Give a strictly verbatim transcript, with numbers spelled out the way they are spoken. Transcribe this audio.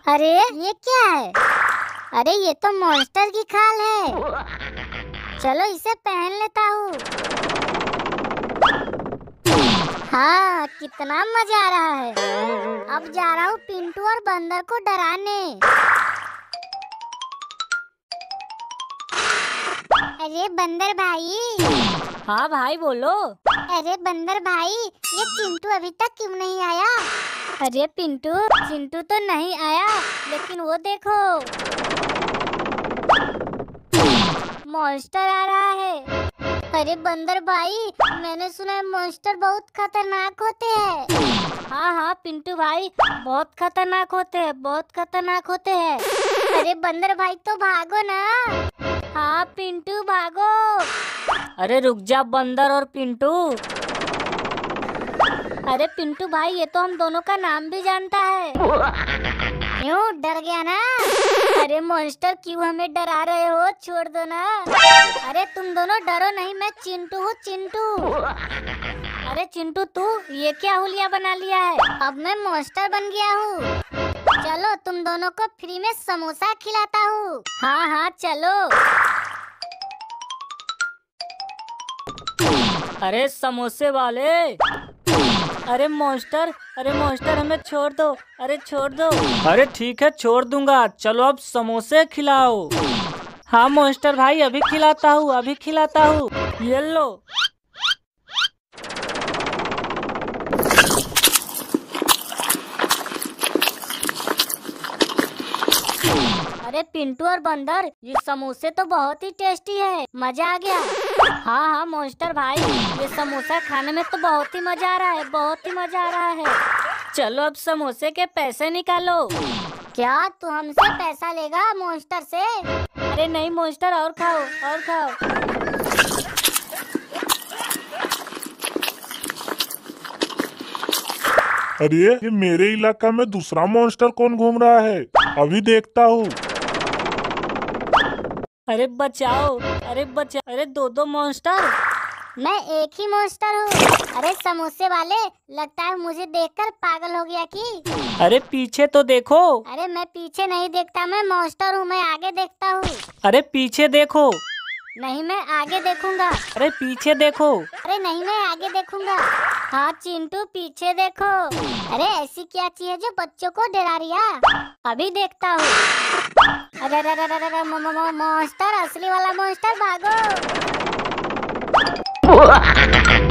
अरे ये क्या है? अरे ये तो मॉन्स्टर की खाल है। चलो इसे पहन लेता हूँ। हाँ, कितना मजा आ रहा है। अब जा रहा हूँ पिंटू और बंदर को डराने। अरे बंदर भाई। हाँ भाई बोलो। अरे बंदर भाई, ये चिंटू अभी तक क्यों नहीं आया? अरे पिंटू, चिंटू तो नहीं आया, लेकिन वो देखो मॉन्स्टर आ रहा है। अरे बंदर भाई, मैंने सुना है मॉन्स्टर बहुत खतरनाक होते हैं। हाँ हाँ पिंटू भाई, बहुत खतरनाक होते हैं, बहुत खतरनाक होते हैं। अरे बंदर भाई तो भागो ना। हाँ पिंटू भागो। अरे रुक जा बंदर और पिंटू। अरे पिंटू भाई, ये तो हम दोनों का नाम भी जानता है। क्यों डर गया ना? अरे मॉन्स्टर क्यों हमें डरा रहे हो? छोड़ दो ना। अरे तुम दोनों डरो नहीं, मैं चिंटू हूँ, चिंटू। अरे चिंटू तू ये क्या हुलिया बना लिया है? अब मैं मॉन्स्टर बन गया हूँ। चलो तुम दोनों को फ्री में समोसा खिलाता हूँ। हाँ हाँ चलो। अरे समोसे वाले, अरे मॉन्स्टर, अरे मॉन्स्टर हमें छोड़ दो, अरे छोड़ दो। अरे ठीक है छोड़ दूंगा, चलो अब समोसे खिलाओ। हाँ मॉन्स्टर भाई, अभी खिलाता हूँ, अभी खिलाता हूँ, ये लो। अरे पिंटू और बंदर, ये समोसे तो बहुत ही टेस्टी है, मजा आ गया। हाँ हाँ मॉन्स्टर भाई, ये समोसा खाने में तो बहुत ही मजा आ रहा है, बहुत ही मजा आ रहा है। चलो अब समोसे के पैसे निकालो। क्या तू हमसे पैसा लेगा मॉन्स्टर से? अरे नहीं मॉन्स्टर, और खाओ और खाओ। अरे ये मेरे इलाका में दूसरा मॉन्स्टर कौन घूम रहा है, अभी देखता हूँ। अरे बचाओ, अरे बचाओ, अरे दो दो मॉन्स्टर। मैं एक ही मॉन्स्टर हूँ। अरे समोसे वाले, लगता है मुझे देखकर पागल हो गया की? अरे पीछे तो देखो। अरे मैं पीछे नहीं देखता, मैं मॉन्स्टर हूँ, मैं आगे देखता हूँ। अरे पीछे देखो। नहीं मैं आगे देखूंगा। अरे पीछे देखो। अरे नहीं मैं आगे देखूंगा। हाँ चिंटू पीछे देखो। अरे ऐसी क्या चीज है जो बच्चों को डरा रही है? अभी देखता हूँ। अरे अरे अरे अरे मॉन्स्टर, असली वाला मॉन्स्टर, भागो।